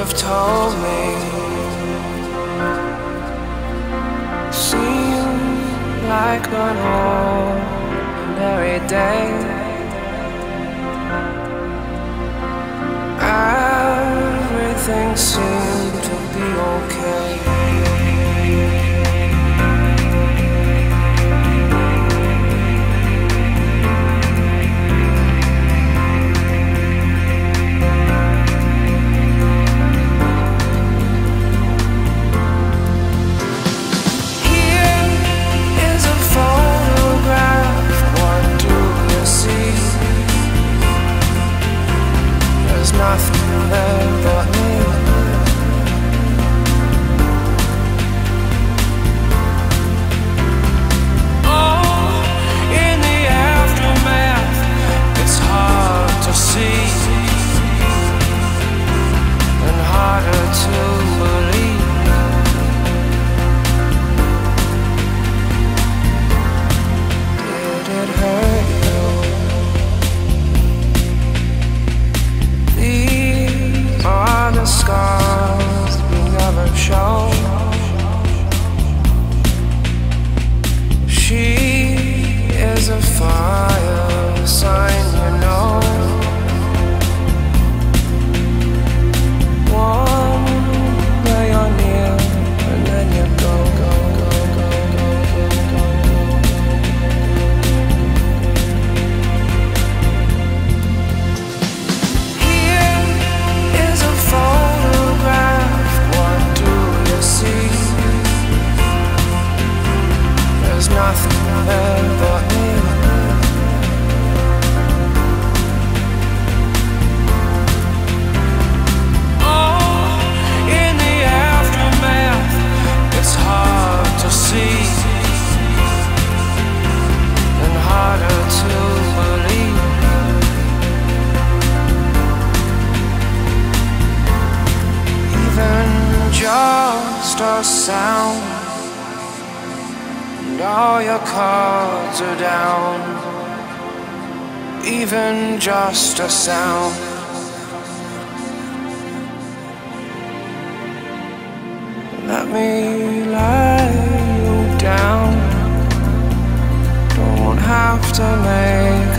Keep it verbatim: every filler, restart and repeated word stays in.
have told me seem like an ordinary day. Everything seemed to be okay. Nothing there but me. Oh, in the aftermath, it's hard to see and harder to believe. Did it hurt you? Are the scars we never show? She is a fire sign, you know. One day you're near, and then you go, go, go, go, go, go, go. Photograph, what do you see? There's nothing there but me. Oh, in the aftermath, it's hard to see and harder to believe. Even just a sound, and all your cards are down. Even just a sound. Let me lie you down. Don't have to make